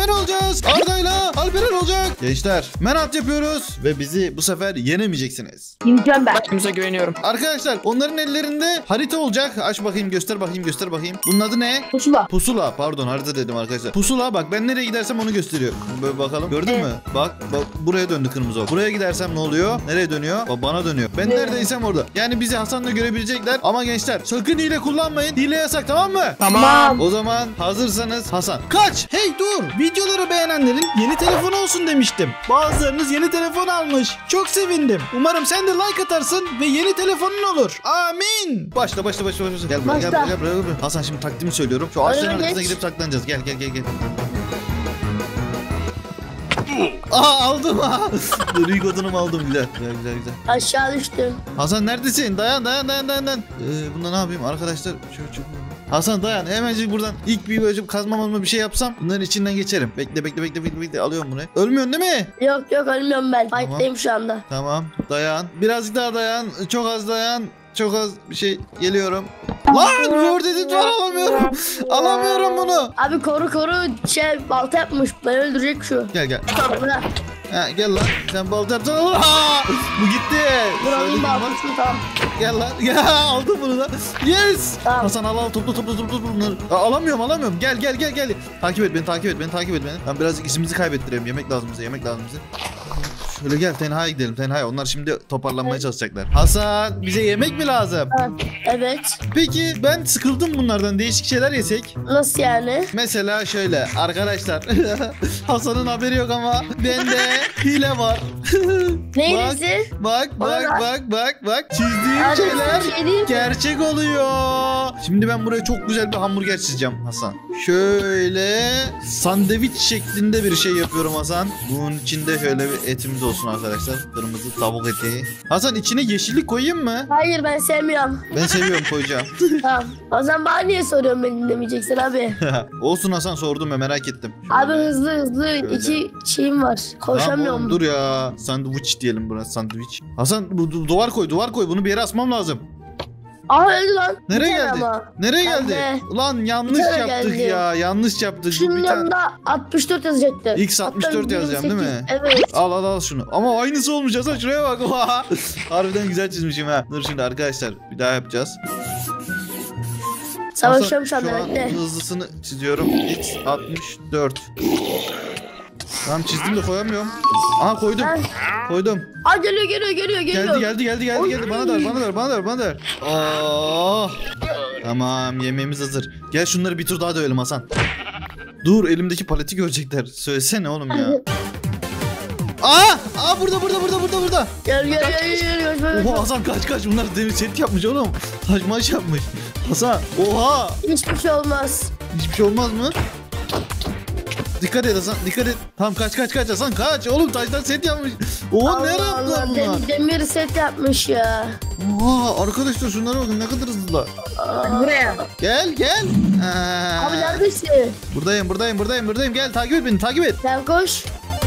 ben olacağız. Arda'yla Alperen olacak. Gençler menat yapıyoruz ve bizi bu sefer yenemeyeceksiniz. Yeneceğim ben. Kendimize güveniyorum. Arkadaşlar onların ellerinde harita olacak. Aç bakayım, göster bakayım, göster bakayım. Bunun adı ne? Pusula. Pusula, pardon, harita dedim arkadaşlar. Pusula, bak ben nereye gidersem onu gösteriyor. Böyle bakalım. Gördün mü? Bak buraya döndü kırmızı ok. Buraya gidersem ne oluyor? Nereye dönüyor? Bak bana dönüyor. Ben neredeysem orada. Yani bizi Hasan'la görebilecekler. Ama gençler sakın hile kullanmayın. Hile yasak, tamam mı? Tamam. O zaman hazırsanız Hasan. Kaç! Hey dur! Videoları beğenenlerin yeni telefonu olsun demiştim. Bazılarınız yeni telefon almış. Çok sevindim. Umarım sen de like atarsın ve yeni telefonun olur. Amin. Başla. Gel buraya, gel buraya. Hasan şimdi taktiğimi söylüyorum. Şu ağaçların Öyle arkasına geç. gidip saklanacağız. Gel. Aa, aldım ha. Büyük odunumu aldım, güzel. Aşağı düştüm. Hasan neredesin? Dayan. Bunda ne yapayım arkadaşlar? Şöyle. Hasan dayan. Hemencik buradan ilk bir böyle kazmamazma bir şey yapsam bunların içinden geçerim. Bekle. Alıyorum bunu. Ölmüyorsun değil mi? Yok ölmüyorum ben. Tamam. Fight'tayım şu anda. Tamam. Dayan. Birazcık daha dayan. Çok az dayan. Çok az bir şey geliyorum. Lan Word edit var, alamıyorum bunu. Abi koru balta yapmış. Beni öldürecek şu. Gel. Bırak. Ha, gel lan. Sen balta yapsana. Aa, bu gitti. Buranın baltasını tamam. Gel lan. Ya aldım bunu da. Yes. Tamam. Hasan al topla bunları. Alamıyorum. Gel. Takip et beni. Ben birazcık işimizi kaybettireyim. Yemek lazım bize. Şöyle gel tenhaya gidelim. Onlar şimdi toparlanmaya çalışacaklar. Hasan bize yemek mi lazım? Evet. Peki ben sıkıldım bunlardan. Değişik şeyler yesek. Nasıl yani? Mesela şöyle arkadaşlar. Hasan'ın haberi yok ama bende hile var. Neyinizi? Bak. Çizdiğim Abi, şeyler şey değil mi? gerçek oluyor. Şimdi ben buraya çok güzel bir hamburger çizeceğim Hasan. Şöyle sandviç şeklinde bir şey yapıyorum Hasan. Bunun içinde şöyle bir etimiz olsun arkadaşlar. Kırmızı tavuk eti. Hasan içine yeşillik koyayım mı? Hayır ben sevmiyorum. Ben seviyorum, koyacağım. Tamam. O zaman bana niye soruyorsun, beni dinlemeyeceksin abi. Olsun Hasan, sordum ya, merak ettim. Abi hızlı. İki şeyim var. Koşamıyorum. Tamam, dur ya. Sandviç diyelim buna, sandviç. Hasan bu duvar koy. Bunu bir yere asmam lazım. Aha öldü lan. Nereye Bir tane geldi? ama. Nereye Ben geldi? de. Ulan yanlış Bir tane yaptık geldi. ya. Yanlış yaptık. Bu Şunun bir tane. yanında 64 yazacaktı. X 64 Hatta yazacağım değil mi? 28. Evet. Al şunu. Ama aynısı olmuş Hasan, şuraya bak. Harbiden güzel çizmişim ha. Dur şimdi arkadaşlar bir daha yapacağız. Savaşıyorum şu Hasan, anda, bekle. hızlısını çiziyorum. X 64. Tamam çizdim de koyamıyorum. Aha koydum. Koydum. Aa geliyor. Geldi. Bana ver. Oh. Tamam, yemeğimiz hazır. Gel şunları bir tur daha dövelim Hasan. Dur, elimdeki paleti görecekler. Söylesene oğlum ya. Aa burada. Gel. Oha Hasan kaç. Bunlar demir set yapmış oğlum. Taş yapmış. Hasan oha. Hiçbir şey olmaz. Hiçbir şey olmaz mı? Dikkat et Hasan, dikkat et. Tamam kaç Hasan, kaç. Oğlum taştan set yapmış. Oha ne yaptılar bunlar? Demir set yapmış ya. Oha arkadaşlar şunlara bakın, ne kadar hızlılar. Buraya. Gel. Abi neredesin? Buradayım. Gel takip et beni. Sen koş.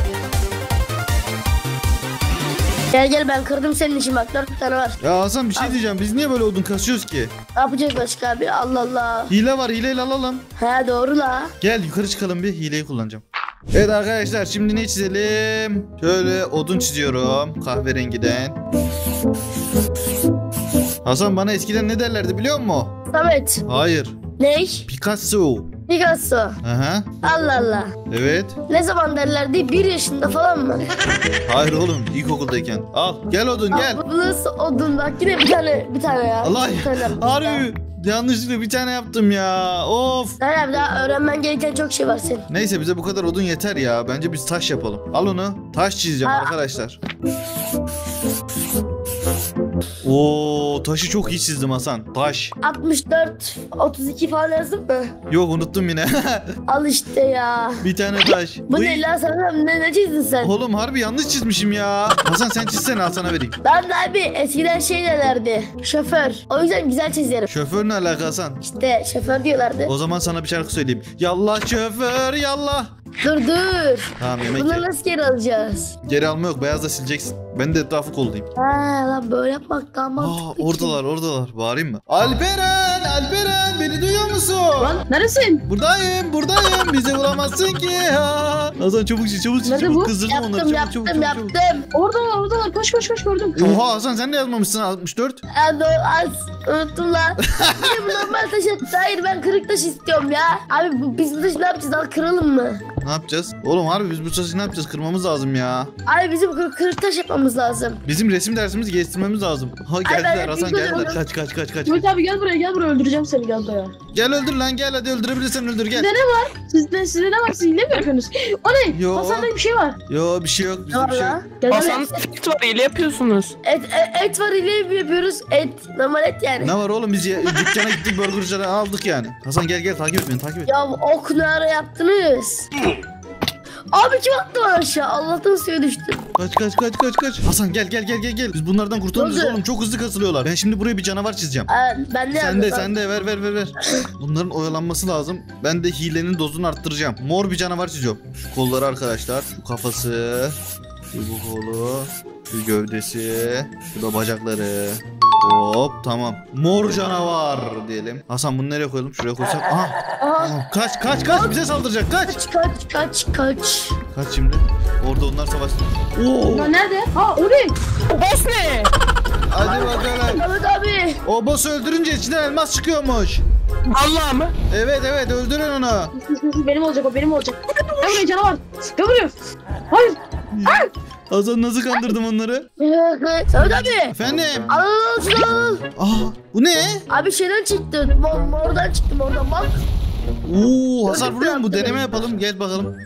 Gel ben kırdım senin için, bak 4 tane var. Ya Hasan bir şey diyeceğim. Biz niye böyle odun kasıyoruz ki? Ne yapacağız başka abi? Allah. Hile var, hileyle alalım. He doğru la. Gel yukarı çıkalım, bir hileyi kullanacağım. Evet arkadaşlar şimdi ne çizelim? Şöyle odun çiziyorum kahverengiden. Hasan bana eskiden ne derlerdi biliyor musun? Samet. Hayır. Ney? Picasso. Picasso. Aha. Allah. Evet. Ne zaman derlerdi? 1 yaşında falan mı? Hayır oğlum, ilkokuldayken. Al gel odun gel. Bu nasıl odun, bak yine bir tane ya. Allah Bir tane yapmışlar. harbi yanlışlıkla bir tane yaptım ya. Of. Abi daha öğrenmen gereken çok şey var senin. Neyse bize bu kadar odun yeter ya. Bence biz taş yapalım. Al onu. Taş çizeceğim arkadaşlar. Oo, taşı çok iyi çizdim Hasan. Taş. 64, 32 falan yazdın mı? Yok unuttum yine. Al işte ya. Bir tane taş. Bu ne lan sana? Ne çizdin sen? Oğlum harbi yanlış çizmişim ya. Hasan sen çizsene, al sana vereyim. Ben de abi eskiden şey derlerdi. Şoför. O yüzden güzel çizerim. Şoför ne alaka Hasan? İşte şoför diyorlardı. O zaman sana bir şarkı söyleyeyim. Yallah şoför yallah. Dur. Tamam yemek Bunları ye. nasıl geri alacağız? Geri alma yok, beyazla sileceksin. Ben de etrafı kollayayım. Ha lan böyle yapmak daha mantıklı. Oradalar. Bağırayım mı? Alperen beni duyuyor musun? Lan Neresin? Buradayım. Bizi bulamazsın ki. Ha. Hasan çabuk Nerede bu? kızdırdım onları. Çabuk. Oradalar. Koş gördüm. Oha Hasan sen de yazmamışsın 64. Unuttum lan. Benim normal taş et. Hayır ben kırık taş istiyorum ya. Abi biz bu taşı ne yapacağız? Al kıralım mı? Ne yapacağız? Oğlum harbi biz bu taşı ne yapacağız? Kırmamız lazım ya. Abi bizim kırık taş yapmamız lazım. Bizim resim dersimizi geçtirmemiz lazım. Ha geldiler ben Hasan bilmiyorum. geldiler. Kaç. Ümit abi gel buraya öldüreceğim seni gel buraya. Gel öldür lan gel hadi öldürebilirsen öldür gel. Sizde ne var? Sizde ne var? Siz hile mi yapıyorsunuz? O ne? Yo. Hasan'da bir şey var. Yo bir şey yok bizde bir şey yok. Valla. Gel Hasan'ın set var, hile yapıyorsunuz. et var ile mi yapıyoruz? Et. Normal et yani. Ne var oğlum biz dükkana gittik burgercılara aldık yani. Hasan gel takip et beni. Ya ok ne ara yaptınız? Abi kim attı bana aşağı? Allah'tan suya düştüm. Kaç. Hasan gel. Biz bunlardan kurtulamayacağız Nasıl? oğlum çok hızlı kasılıyorlar. Ben şimdi buraya bir canavar çizeceğim. Ben de Sen de ver. Bunların oyalanması lazım. Ben de hilenin dozunu arttıracağım. Mor bir canavar çiziyorum. Şu kolları arkadaşlar. Şu kafası. Şu bu kolu. Şu gövdesi. Şu da bacakları. Hop tamam. Mor canavar diyelim. Hasan bunu nereye koyalım? Şuraya koysak. Aha. Aha. Kaç bize saldıracak kaç. Kaç. Kaç şimdi. Orada onlar savaş. Oo. Bunlar nerede? Ha o ne? Boss ne? Hadi bakalım. Mehmet abi. O boss'u öldürünce içinden elmas çıkıyormuş. Allah mı? Evet öldürün onu. Benim olacak o benim olacak. Gel buraya canavar. Gel buraya. Hayır. Hasan nasıl kandırdım onları? Mehmet abi. Efendim? Al şunu al. Bu ne? Abi şeyden çıktı. Mordan çıktı mordan bak. Oo hasar vuruyor mu bu? Deneme yapalım. Gel bakalım.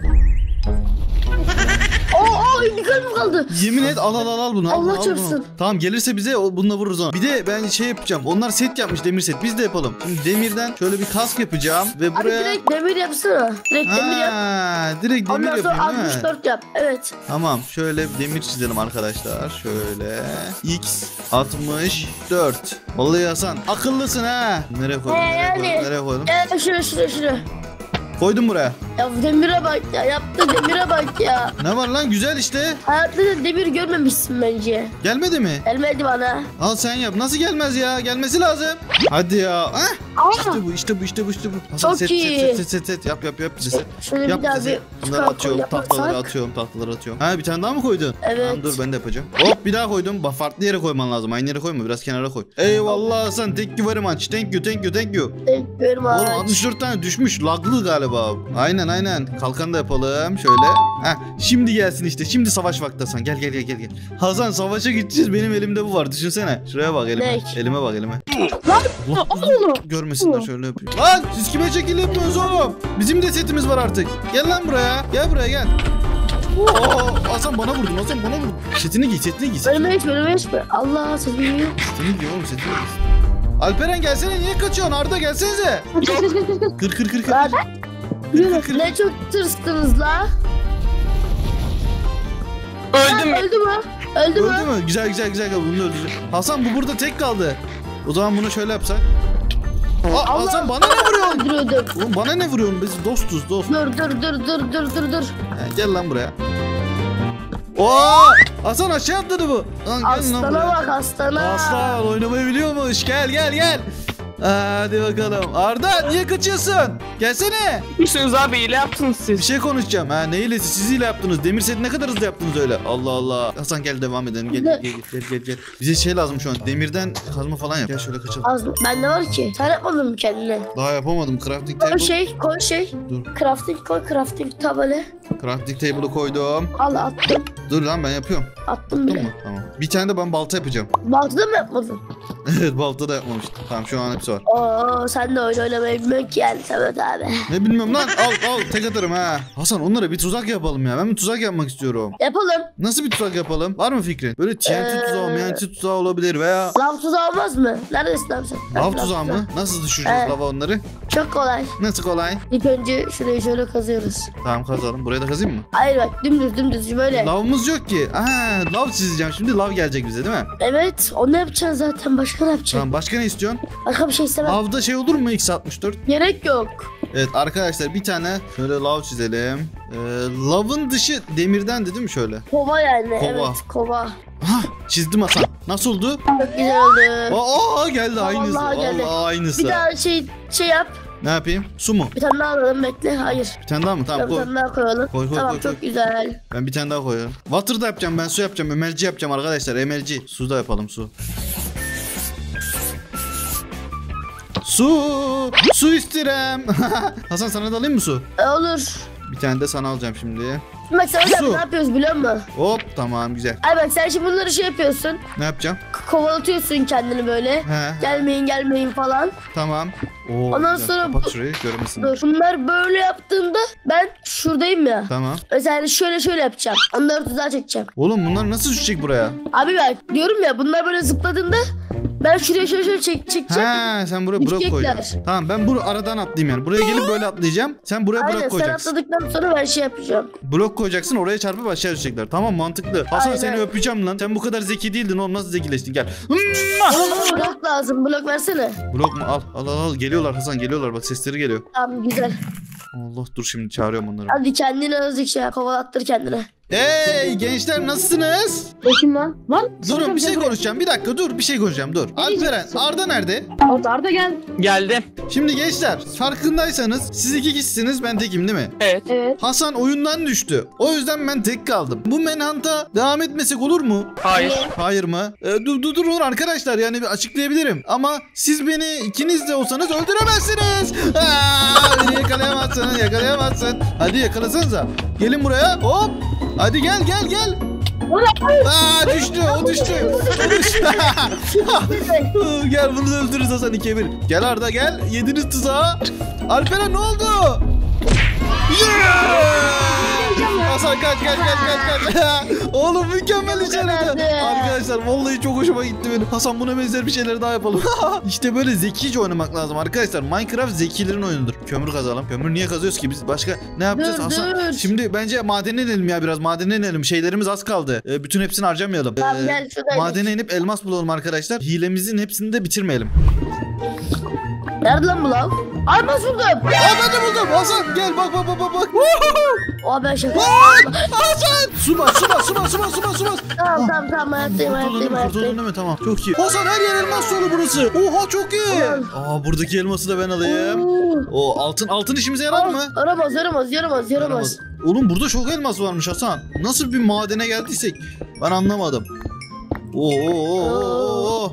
Bir kalbim kaldı. Yemin et al bunu. Allah al çarpsın. bunu. Tamam gelirse bize bununla vururuz ona. Bir de ben şey yapacağım. Onlar set yapmış demir set. Biz de yapalım. Şimdi demirden şöyle bir kask yapacağım ve Abi buraya direkt demir yapsana. Direkt demir yap. direkt demir Ondan sonra yapayım değil mi? 64 yap. Evet. Tamam şöyle bir demir çizelim arkadaşlar. Şöyle X 64. Vallahi Hasan akıllısın ha. Nereye koydum? yani. Nereye koydum? Şuraya. Koydum buraya. Ya demire bak ya. Yaptı demire bak ya. Ne var lan güzel işte. Hayatta da demir görmemişsin bence. Gelmedi mi? Gelmedi bana. Al sen yap. Nasıl gelmez ya? Gelmesi lazım. Hadi ya. İşte bu. Hasan Çok iyi. set. Yap bize set. Şöyle Yap bir daha bize bir set. Bunları atıyorum. Tahtaları atıyorum. Ha bir tane daha mı koydun? Evet. Tamam, dur ben de yapacağım. Hop bir daha koydum. Bak farklı yere koyman lazım. Aynı yere koyma. Biraz kenara koy. Eyvallah Hasan. Thank you very much. Thank you. Bekliyorum Oğlum abi. 64 tane düşmüş. Laglı galiba. Aynen. Kalkan da yapalım. Şöyle. Şimdi gelsin işte. Şimdi savaş vakti Hasan. Gel. Hasan savaşa gideceğiz. Benim elimde bu var. Düşünsene. Şuraya bak elime. Ne? Elime bak. Al onu. Görmesinler şöyle yapıyor. Lan siz kime şekil yapıyorsunuz oğlum? Bizim de setimiz var artık. Gel lan buraya. Gel. Oo, Hasan bana vurdun. Setini giy. Ölme hiçbir. Allah sözünü yok. Setini giy oğlum setini giy. Alperen gelsene niye kaçıyorsun? Arda gelsenize. Kız. Kır. Lan ne çok tırstınız la. Öldüm. Öldü mü? Öldü mü? Güzel. Bunu da öldürecek. Hasan bu burada tek kaldı. O zaman bunu şöyle yapsak. Allah. Hasan bana ne vuruyorsun? Öldürüyordum. Oğlum bana ne vuruyorsun? Biz dostuz. Dur. Gel lan buraya. Oo! Hasan aşağı atladı bu. Lan, gel lan Aslana buraya. bak aslana. Aslan oynamayı biliyormuş. Gel. Hadi bakalım. Arda niye kaçıyorsun? Gelsene. Misiniz abi, hile yaptınız Bir siz. şey konuşacağım. Ne hilesi siz hile yaptınız. Demir seti ne kadar hızlı yaptınız öyle. Allah. Hasan gel devam edelim. Gel. Bize şey lazım şu an. Demirden kazma falan yap. Gel şöyle kaçalım. Az bende var ki. Sen yapmadın mı kendine? Daha yapamadım. Crafting table. Koy şey. Dur. Crafting tabele. Crafting table'ı koydum. Al attım. Dur lan ben yapıyorum. Attım Tamam bile. mı? Tamam. Bir tane de ben balta yapacağım. Baltada mı yapmadın? Evet balta da yapmamıştım. Tamam şu an hepsi var. Oo sen de oyun oynamayı bilmiyorsun ki yani Samet abi. Ne bilmiyorum lan. Al tek atarım ha. Hasan onlara bir tuzak yapalım ya. Ben bir tuzak yapmak istiyorum. Yapalım. Nasıl bir tuzak yapalım? Var mı fikrin? Böyle TNT tuzağı, MNT tuzağı olabilir veya Lav tuzağı olmaz mı? Neredesin abi sen? lav tuzağı mı? Nasıl düşüreceğiz Evet. lava onları? Çok kolay. Nasıl kolay? İlk önce şurayı şöyle kazıyoruz. Tamam kazalım. Buraya da kazayım mı? Hayır bak dümdüz böyle. Lavımız yok ki. Lav çizeceğim. Şimdi lav gelecek bize değil mi? Evet onu yapacaksın zaten. Başka ne yapacaksın? Tamam başka ne istiyorsun? Başka bir şey istemem. Lavda şey olur mu X64? Gerek yok. Evet arkadaşlar bir tane şöyle lav çizelim. Lavın dışı demirden değil mi şöyle? Kova yani. Kova. Evet kova. Çizdim Hasan. Nasıl oldu? Çok güzel oldu. Geldi aynısı. Vallahi geldi. Vallahi aynısı. Bir daha şey yap. Ne yapayım? Su mu? Bir tane daha alalım bekle. Hayır. Bir tane daha mı? Tamam Bir koy. tane daha koyalım. Koy, tamam koy, çok koy. güzel. Ben bir tane daha koyuyorum. Water da yapacağım, ben su yapacağım. Emerci yapacağım arkadaşlar. Emerci. Su da yapalım, su. Su. Su istirem. Hasan sana da alayım mı su? Olur. Bir tane de sana alacağım şimdi. Bak sana Su. ne yapıyoruz biliyor musun? Hop tamam güzel. Ay bak sen şimdi bunları şey yapıyorsun. Ne yapacağım? Kovalatıyorsun kendini böyle. He. Gelmeyin falan. Tamam. Oo, Ondan güzel. sonra Kapat şurayı görmesin. Dur. Bunlar böyle yaptığında ben şuradayım ya. Tamam. Mesela hani şöyle yapacağım. Onları tuzağa çekeceğim. Oğlum bunlar nasıl düşecek buraya? Abi bak diyorum ya bunlar böyle zıpladığında ben şuraya şöyle çekeceğim. Ha sen buraya blok Düşecekler. koyacaksın. Tamam ben bu aradan atlayayım yani. Buraya gelip böyle atlayacağım. Sen buraya Aynen blok sen koyacaksın. atladıktan sonra ben şey yapacağım. Blok koyacaksın oraya çarpıp aşağı düşecekler. Tamam mantıklı. Hasan Aynen. seni öpeceğim lan. Sen bu kadar zeki değildin oğlum nasıl zekileştin gel. Bana blok lazım. Blok versene. Blok mu? Al. Geliyorlar Hasan geliyorlar bak sesleri geliyor. Tamam güzel. Allah dur şimdi çağırıyorum onları. Hadi kendini azıcık şey yap, kovalattır kendine. Hey gençler nasılsınız? Bakayım lan. Lan. Durun bir şey konuşacağım. Bir dakika dur bir şey konuşacağım dur. Alperen Arda nerede? Arda gel. Geldim. Şimdi gençler farkındaysanız siz iki kişisiniz ben tekim değil mi? Evet. Evet. Hasan oyundan düştü. O yüzden ben tek kaldım. Bu Manhunt'a devam etmesek olur mu? Hayır. Hayır mı? Dur arkadaşlar yani bir açıklayabilirim. Ama siz beni ikiniz de olsanız öldüremezsiniz. Beni yakalayamazsın. Hadi yakalasanıza. Gelin buraya. Hop. Hadi gel. Düştü. O düştü. Gel bunu da öldürürüz Hasan 2'ye 1. Gel Arda gel. Yediniz tuzağı. Alperen ne oldu? Yeah! Hasan kaç. Oğlum mükemmel işaret. Arkadaşlar vallahi çok hoşuma gitti benim. Hasan buna benzer bir şeyler daha yapalım. İşte böyle zekice oynamak lazım arkadaşlar. Minecraft zekilerin oyunudur. Kömür kazalım. Kömür niye kazıyoruz ki biz? Başka ne yapacağız Hasan? Şimdi bence madene inelim ya biraz. Madene inelim. Şeylerimiz az kaldı. Bütün hepsini harcamayalım. Tamam gel şuradan. Madene inip elmas bulalım arkadaşlar. Hilemizin hepsini de bitirmeyelim. Nerede lan bu lav? Almaz buldum. Ben de buldum. Hasan gel bak. O ben şaka. Hasan! Su bas. Tamam hayattayım. Kurtuldun değil mi? Tamam. Çok iyi. Hasan her yer elmas dolu burası. Oha çok iyi. Buradaki elması da ben alayım. O altın işimize yarar mı? Yaramaz. Oğlum burada çok elmas varmış Hasan. Nasıl bir madene geldiysek ben anlamadım. Oo.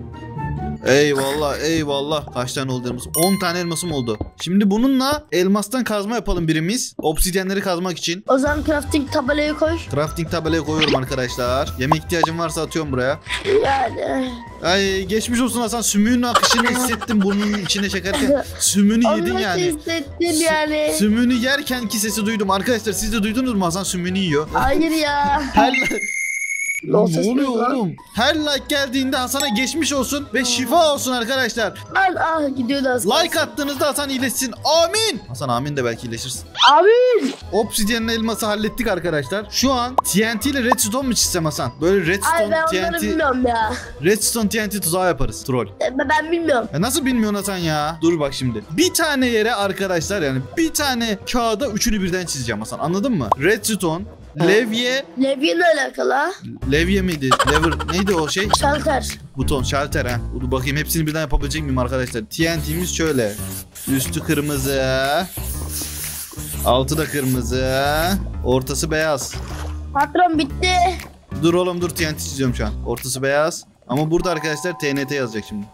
Eyvallah. Kaç tane oldu elmas? 10 tane elmasım oldu. Şimdi bununla elmastan kazma yapalım birimiz. Obsidyenleri kazmak için. O zaman crafting tabelayı koy. Crafting tabelaya koyuyorum arkadaşlar. Yemek ihtiyacım varsa atıyorum buraya. Yani. Ay geçmiş olsun Hasan. Sümüğün akışını hissettim burnunun içine çekerken. Sümüğünü yedin Onu yani. hissettin yani. Sümüğünü yerkenki sesi duydum. Arkadaşlar siz de duydunuz mu Hasan sümüğünü yiyor. Hayır ya. Ne oluyor oğlum? Her like geldiğinde Hasan'a geçmiş olsun ve şifa olsun arkadaşlar. Gidiyordu az. Like attığınızda Hasan iyileşsin. Amin. Hasan amin de belki iyileşirsin. Abi. Obsidyen'in elması hallettik arkadaşlar. Şu an TNT ile redstone mu çizsem Hasan? Böyle Ay redstone ben onları TNT bilmiyorum ya. redstone TNT tuzağı yaparız. Troll. Ben bilmiyorum. Nasıl bilmiyorsun Hasan ya? Dur bak şimdi. Bir tane yere arkadaşlar yani bir tane kağıda üçünü birden çizeceğim Hasan. Anladın mı? Redstone, levye, Levye ne alakalı ha? levye miydi? Lever neydi o şey? Şalter. Buton, şalter ha. Dur bakayım hepsini birden yapabilecek miyim arkadaşlar? TNT'miz şöyle. Üstü kırmızı. Altı da kırmızı. Ortası beyaz. Patron bitti. Dur oğlum dur TNT çiziyorum şu an. Ortası beyaz. Ama burada arkadaşlar TNT yazacak şimdi.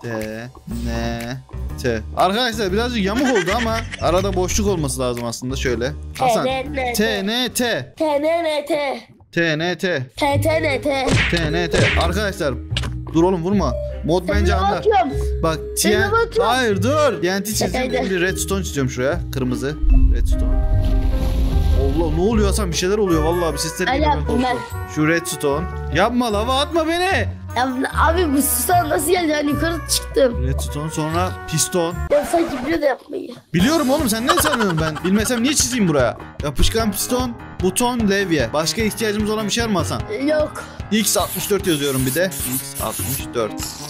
T. Arkadaşlar birazcık yamuk oldu ama arada boşluk olması lazım aslında şöyle. Hasan. TNT. Arkadaşlar dur oğlum vurma. Mod bence anlar. Bak hayır dur. TNT çizdim. Şimdi redstone çiziyorum şuraya. Kırmızı. Redstone. Allah ne oluyor Hasan bir şeyler oluyor vallahi bir sesler geliyor. Şu redstone. Yapma lava atma beni. Ya abi bu susam nasıl geldi? Ben yukarı çıktım. Redstone sonra piston. Ben sanki biliyor da yapmayı. Biliyorum oğlum sen ne sanıyorsun ben? Bilmesem niye çizeyim buraya? Yapışkan piston, buton, levye. Başka ihtiyacımız olan bir şey var mı Hasan? Yok. X64 yazıyorum bir de. X64.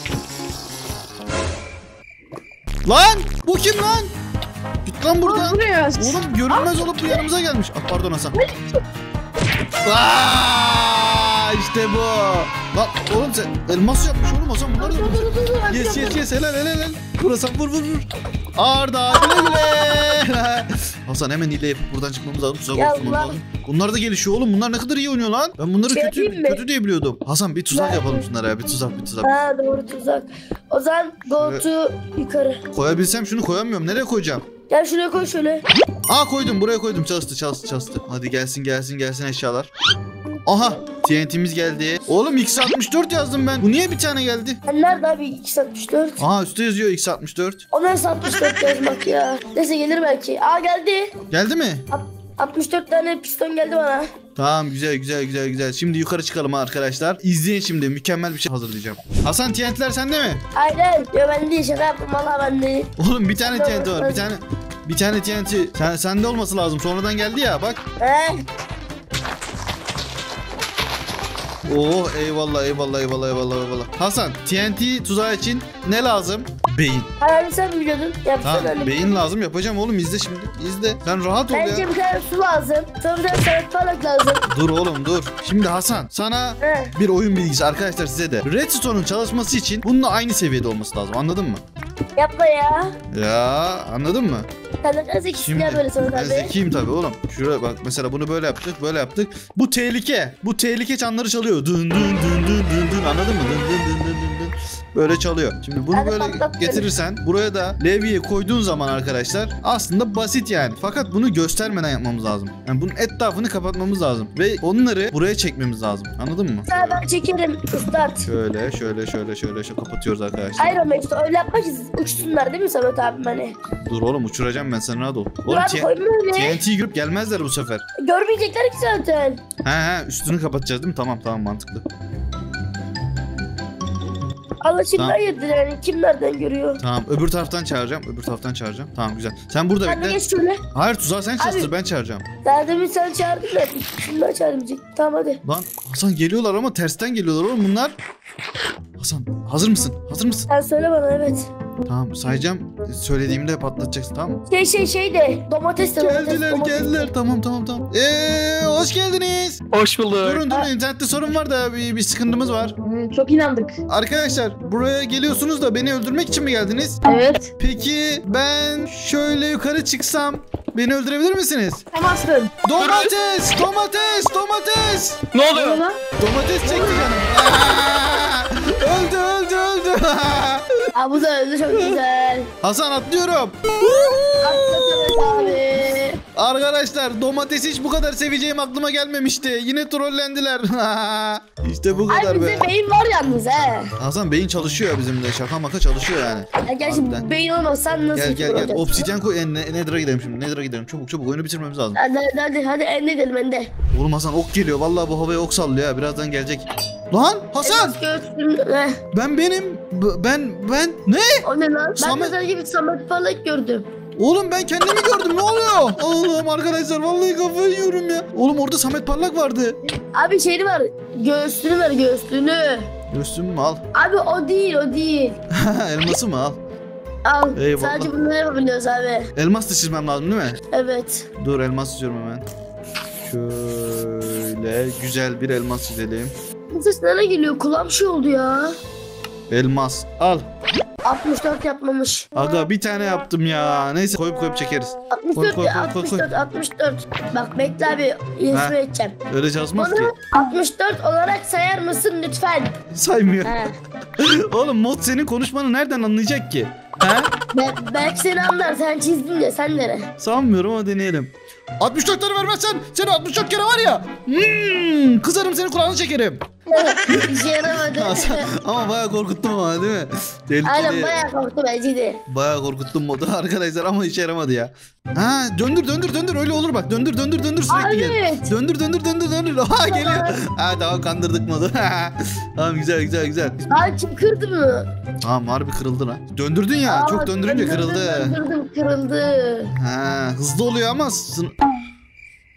Lan! Bu kim lan? Git lan buradan. Oğlum görünmez olup bu yanımıza gelmiş. Pardon Hasan. işte bu. Lan oğlum sen elmas yapmış oğlum Hasan bunlar da. Yes helal. Vur Hasan vur. Arda güle güle. Hasan hemen hile yapıp buradan çıkmamız lazım. Tuzak Ya olsun Allah. lazım. Bunlar da gelişiyor oğlum. Bunlar ne kadar iyi oynuyor lan. Ben bunları Şey yapayım mı? kötü diye biliyordum. Hasan bir tuzak Ben- yapalım şunlara ya. Bir tuzak. Ha doğru tuzak. O zaman go to yukarı. Koyabilsem şunu koyamıyorum. Nereye koyacağım? Gel şuraya koy şöyle. Aa koydum. Buraya koydum. Çalıştı. Hadi gelsin eşyalar. Aha TNT'miz geldi. Oğlum X64 yazdım ben. Bu niye bir tane geldi? Sen nerede abi 264? Aha üstte yazıyor X64. O nasıl 64 yazmak ya? Neyse gelir belki. Aa geldi. Geldi mi? 64 tane piston geldi bana. Tamam güzel. Şimdi yukarı çıkalım arkadaşlar. İzleyin şimdi mükemmel bir şey hazırlayacağım. Hasan TNT'ler sende mi? Aynen. Yo ben değil şaka yaptım valla ben değil. Oğlum bir tane TNT var. Bir tane TNT. Sende olması lazım. Sonradan geldi ya bak. He? Oo eyvallah. Hasan TNT tuzağı için ne lazım? Beyin. Hayır sen biliyordun. Yapsana Tamam öyle. beyin lazım yapacağım oğlum izle şimdi. İzle. Sen rahat ol Bence ya. bir tane su lazım. Sonra bir tane sanat parlak lazım. Dur oğlum dur. Şimdi Hasan sana He. bir oyun bilgisi arkadaşlar size de. Redstone'un çalışması için bununla aynı seviyede olması lazım. Anladın mı? Yapma ya. Ya anladın mı? Sen de nasıl ikisi Şimdi ya böyle sanat ben abi. zekiyim tabii oğlum. Şuraya bak mesela bunu böyle yaptık. Bu tehlike. Bu tehlike çanları çalıyor. Dın anladın mı? Dın. Böyle çalıyor. Şimdi bunu Hadi böyle patlat getirirsen buraya da levyeyi koyduğun zaman arkadaşlar aslında basit yani. Fakat bunu göstermeden yapmamız lazım. Yani bunun etrafını kapatmamız lazım. Ve onları buraya çekmemiz lazım. Anladın mı? Sana ben çekerim. Islat. Şöyle kapatıyoruz arkadaşlar. Hayır ama işte öyle yapmak için uçsunlar değil mi Samet abim hani? Dur oğlum uçuracağım ben sen rahat ol. Dur Oğlum abi koyma öyle. TNT'yi görüp gelmezler bu sefer. Görmeyecekler ki zaten. He üstünü kapatacağız değil mi? Tamam mantıklı. Allah şimdi Tamam. hayırdır yani kim nereden görüyor? Tamam öbür taraftan çağıracağım. Tamam güzel. Sen burada Sen de bekle. geç şöyle. Hayır tuzağı sen çalıştır Abi. ben çağıracağım. Daha demin sen çağırdın da şimdi ben çağırmayacak. Tamam hadi. Lan Hasan geliyorlar ama tersten geliyorlar oğlum bunlar. Hasan hazır mısın? Sen söyle bana evet. Tamam sayacağım. Söylediğimde patlatacaksın tamam mı? Şey de domates de domates. Geldiler. Tamam. Hoş geldiniz. Hoş bulduk. Durun internette sorun var da bir sıkıntımız var. Çok inandık. Arkadaşlar buraya geliyorsunuz da beni öldürmek için mi geldiniz? Evet. Peki ben şöyle yukarı çıksam beni öldürebilir misiniz? Tamamsın. Domates! Ne Ne oluyor? lan? Domates çekti canım. Aa! Öldü. Aa bu da öldü çok güzel. Hasan atlıyorum. Atla Samet abi. Arkadaşlar domatesi hiç bu kadar seveceğim aklıma gelmemişti. Yine trollendiler. İşte bu Ay kadar be. bizde beyin var yalnız he. Hasan beyin çalışıyor bizim de. Şaka maka çalışıyor yani. Ya gerçi Harbiden. beyin olmazsan nasıl Gel. Obsidyen koy. Nether'a gidelim şimdi. Nether'a gidelim. Çabuk oyunu bitirmemiz lazım. Hadi ende gidelim ende. Oğlum Hasan ok geliyor. Vallahi bu havaya ok sallıyor ya. Birazdan gelecek. Lan Hasan! Ne? Ben ne? O ne lan? Ben Samet- de sana gibi Samet Parlak gördüm. Oğlum ben kendimi gördüm. Ne oluyor? Allah'ım arkadaşlar vallahi kafayı yiyorum ya. Oğlum orada Samet Parlak vardı. Abi şeyini var. Göğüslüğünü ver göğüslüğünü. Göğsümü mü al? Abi o değil. Elması mı al? Al. Eyvallah. Sadece bunları yapabiliyoruz abi. Elmas da çizmem lazım değil mi? Evet. Dur elmas çiziyorum hemen. Şöyle güzel bir elmas çizelim. Bu ses nereye geliyor? Kulağım şey oldu ya. Elmas al. 64 yapmamış. Aga bir tane yaptım ya. Neyse koyup çekeriz. 64 Koy. 64. Bak bekle abi. İlgimi edeceğim. Öyle çalışmaz ki. Bunu 64 olarak sayar mısın lütfen? Saymıyor. He. Oğlum mod senin konuşmanı nereden anlayacak ki? He? Belki seni anlar. Sen çizdin ya. Sen nere? Sanmıyorum ama deneyelim. 64 tane vermezsen seni 64 kere var ya. Kızarım senin kulağını çekerim. İşe yaramadı. Hasan, ama bayağı korkuttum ama değil mi? Tehlikeli. Aynen bayağı korktu bence de. Bayağı korkuttum modu arkadaşlar ama işe yaramadı ya. Ha döndür öyle olur bak. Döndür sürekli gel. Evet. Döndür. Ha geliyor. Ha tamam kandırdık modu. Tamam güzel. Aa kim kırdı mı? Tamam harbi kırıldı lan. Döndürdün ya. Aa, Çok döndürünce kırıldı. Kırıldı. Ha hızlı oluyor ama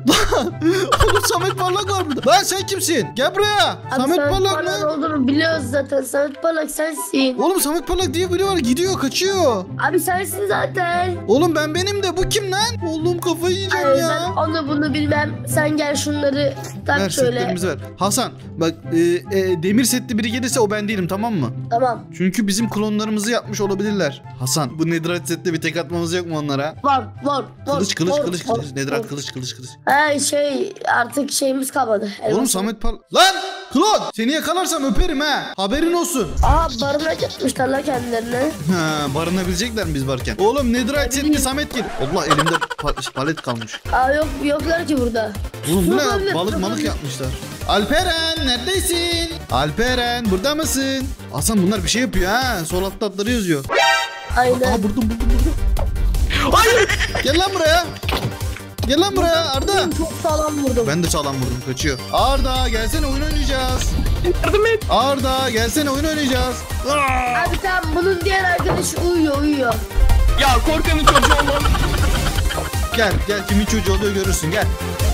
Oğlum Samet Parlak var burada. Lan sen kimsin? Gel buraya. Abi Samet Parlak mı? olduğunu biliyoruz zaten. Samet Parlak sensin. Oğlum Samet Parlak diye biri var, gidiyor, kaçıyor. Abi sensin zaten. Oğlum benim de, bu kim lan? Oğlum kafayı yiyeceğim Abi ya. ben onu bunu bilmem. Sen gel şunları tak Ver şöyle. setlerimizi ver. Hasan bak, demir setli biri gelirse o ben değilim, tamam mı? Tamam. Çünkü bizim klonlarımızı yapmış olabilirler. Hasan bu Netherite sette bir tek atmamız yok mu onlara? Var. Kılıç. Netherite kılıç. Ha artık şeyimiz kalmadı. Oğlum Samet Parlak. Lan! Klon! Seni yakalarsam öperim ha. Haberin olsun. Aha barınak yapmışlar la kendilerine. Ha, barınabilecekler mi biz varken? Oğlum Netherite setli Samet gel. Allah elimde palet kalmış. Aa yoklar ki burada. Oğlum bu ne? Olabilir, Balık olabilir. yapmışlar. Alperen neredesin? Alperen burada mısın? Hasan bunlar bir şey yapıyor ha. Sol altta adları yazıyor. Aynen. Aha buldum. Hayır. Gel lan buraya. Gel lan buraya Arda. Çok sağlam vurdum. Ben de sağlam vurdum, kaçıyor. Arda gelsene oyun oynayacağız. Yardım et. Arda gelsene oyun oynayacağız. Abi tamam bunun diğer arkadaşı uyuyor. Ya korkanın çocuğu olmaz. Gel kimin çocuğu oluyor görürsün, gel.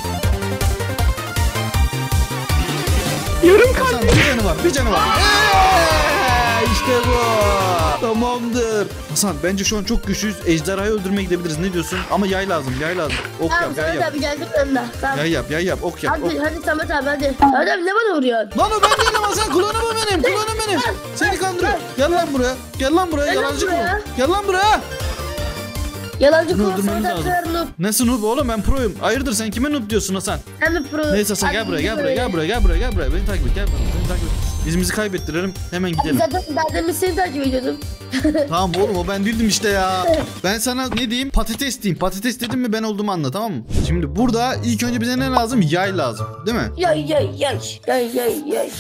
Yarım kalp. Hasan bir canı var. İşte bu. Tamamdır. Hasan bence şu an çok güçlüyüz. Ejderhayı öldürmeye gidebiliriz. Ne diyorsun? Ama yay lazım. Ok Tamam yap, yay Samet yap. abi geldim yanına. Tamam. Yay yap, ok yap. Ok. Hadi Samet abi hadi. Samet abi ne bana vuruyorsun? Lan o ben değilim Hasan. Klonum o benim. Seni kandırıyor. Gel lan buraya. Gel lan Yalancı klon. buraya. Gel lan buraya. Yalancı Bunu konu öldürmemiz Samet abi lazım. noob. Nasıl noob oğlum, ben proyum. Hayırdır sen kime noob diyorsun Hasan? Sen de pro. Neyse Hasan gel Abi buraya. gidiyor Beni takip et. Beni takip et. İzimizi kaybettirelim. Hemen gidelim. Zaten daha demin seni takip ediyordum. Tamam oğlum o ben değildim işte ya. Ben sana ne diyeyim? Patates diyeyim. Patates dedim mi ben olduğumu anla, tamam mı? Şimdi burada ilk önce bize ne lazım? Yay lazım. Değil mi? Yay.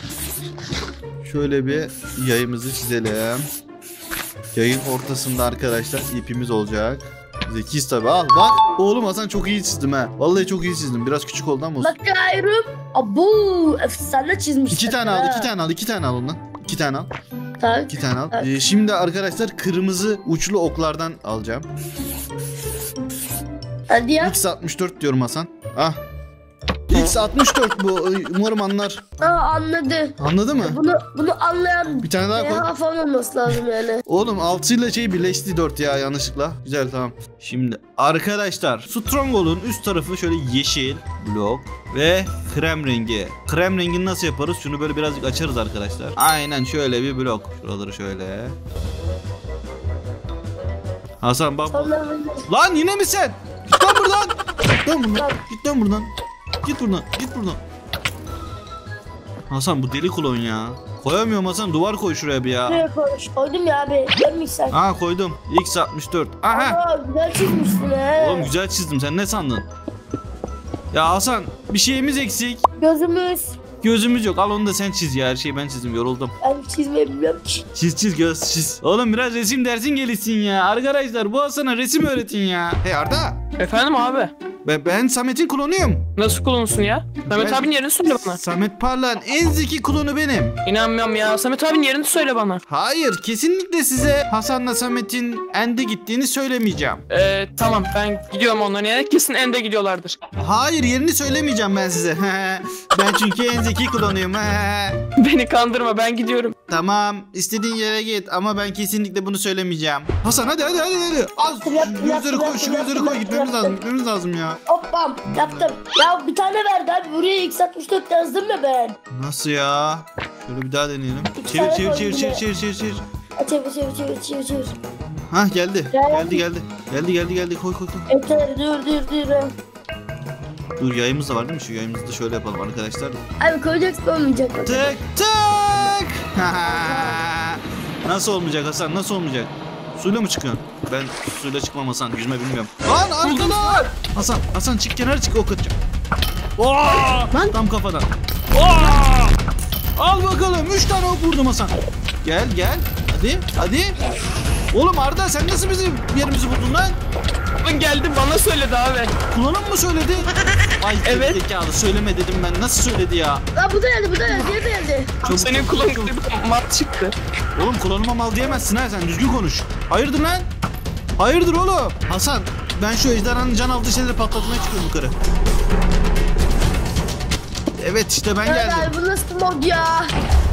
Şöyle bir yayımızı çizelim. Yayın ortasında arkadaşlar ipimiz olacak. Zekiyiz tabi, al bak. Oğlum Hasan çok iyi çizdim ha. Vallahi çok iyi çizdim. Biraz küçük oldu ama olsun. Bakıyorum. Abo efsane çizmişsin. 2 tane al. 2 tane al ondan. 2 tane al. Tak. 2 tane al. Evet. Şimdi arkadaşlar kırmızı uçlu oklardan alacağım. Hadi ya. X64 diyorum Hasan. Ah. X64 bu. Umarım anlar. Anladı. Anladı mı? Bunu anlayan Bir tane daha koy. deha falan olması lazım yani. Oğlum 6 ile birleşti 4 ya yanlışlıkla. Güzel, tamam. Şimdi arkadaşlar Stronghold'un üst tarafı şöyle yeşil blok ve krem rengi. Krem rengini nasıl yaparız? Şunu böyle birazcık açarız arkadaşlar. Aynen şöyle bir blok. Şuraları şöyle. Hasan bak. Sonra Lan yine mi sen? Git lan buradan. Git lan buradan. Git buradan. Hasan bu deli klon ya. Koyamıyorum Hasan, duvar koy şuraya bir ya. buraya konuş. Koydum ya abi. Görmüşsen. Aa koydum. X64. Aha. Güzel çizmişsin he. Oğlum güzel çizdim, sen ne sandın? Ya Hasan bir şeyimiz eksik. Gözümüz yok, al onu da sen çiz ya, her şeyi ben çizdim, yoruldum. Ben çizmeyi bilmiyorum ki. Çiz göz çiz. Oğlum biraz resim dersin gelişsin ya. Arkadaşlar bu Hasan'a resim öğretin ya. Hey Arda. Efendim abi. Ben Samet'in klonuyum. Nasıl kullanıyorsun ya? Samet Ben- abinin yerini söyle bana. Samet Parlak'ın en zeki klonu benim. İnanmıyorum ya. Samet abinin yerini söyle bana. Hayır, kesinlikle size Hasan'la Samet'in End'e gittiğini söylemeyeceğim. Tamam ben gidiyorum onların yerine. Kesin End'e gidiyorlardır. Hayır, yerini söylemeyeceğim ben size. Ben çünkü en zeki klonuyum. Beni kandırma, ben gidiyorum. Tamam, istediğin yere git ama ben kesinlikle bunu söylemeyeceğim. Hasan hadi. Az şu gözleri koy, gitmemiz lazım ya. Hoppam yaptım. Ya bir tane verdi abi. Buraya X64 yazdım ya ben. Nasıl ya? Şöyle bir daha deneyelim. İki Çevir. tane koydum Çevir. Çevir. Hah geldi. Geldi. Geldi. Koy. Yeter dur. Dur yayımız da var değil mi? Şu yayımızı da şöyle yapalım arkadaşlar. Abi koyacaksın olmayacak. Tık. Nasıl olmayacak Hasan? Nasıl olmayacak? Suyla mı çıkıyorsun? Ben suyla çıkmam Hasan. Yüzme bilmiyorum. Lan arkadan! Hasan çık, kenara çık, ok atacağım. Lan. Tam kafadan. Al bakalım 3 tane ok vurdum Hasan. Gel. Hadi. Oğlum Arda sen nasıl bizim yerimizi buldun lan? Ben geldim, bana söyledi abi. Klonum mu söyledi? Ay Evet. zekalı, söyleme dedim ben. Nasıl söyledi ya? Aa bu da geldi. Çabuk, Senin kulağın mat çıktı. Oğlum klonuma mal diyemezsin ha, sen düzgün konuş. Hayırdır lan? Hayırdır oğlum? Hasan Ben şu ejderhanın can aldığı şeyleri patlatmaya çıkıyorum yukarı. Evet işte ben Evet geldim. abi bu nasıl mod ya?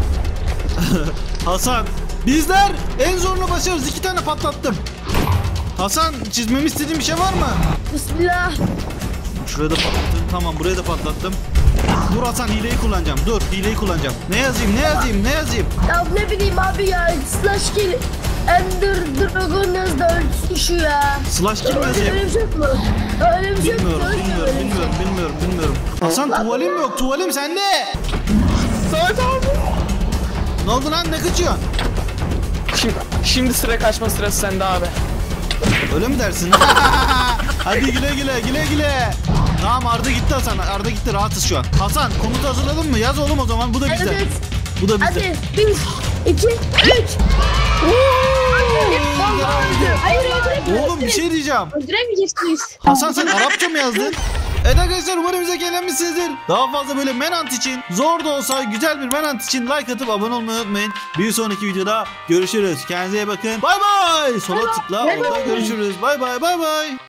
Hasan bizler en zorunu başarırız. 2 tane patlattım. Hasan çizmemi istediğin bir şey var mı? Bismillah. Şuraya da patlattım. Tamam buraya da patlattım. Dur Hasan hileyi kullanacağım. Dur hileyi kullanacağım. Ne yazayım? Ya ne bileyim abi ya. Slash kill. Ender Dragon yaz da ölçüsü şu ya. Slash kill mi yazayım? Öyle bir şey yok mu? Öyle bir şey yok mu? Bilmiyorum. Hasan tuvalim yok. Tuvalim sende. Samet abi. Ne oldu lan? Ne kaçıyorsun? Şimdi sıra kaçma sırası sende abi. Öyle mi dersin? Hadi güle. Tamam Arda gitti Hasan. Arda gitti rahatız şu an. Hasan komutu hazırladın mı? Yaz oğlum o zaman. Bu da bizde. Evet. Bu da bizde. Hadi 1, 2, 3. Hayır öldüremiyorum. Oğlum bir şey diyeceğim. Öldüremeyeceksiniz. Hasan sen Arapça mı yazdın? Evet arkadaşlar umarım bize eğlenmişsinizdir. Daha fazla böyle Menant için zor da olsa güzel bir Menant için like atıp abone olmayı unutmayın. Bir sonraki videoda görüşürüz. Kendinize iyi bakın. Bay bay. Sola tıkla. Orada görüşürüz. Bay bay.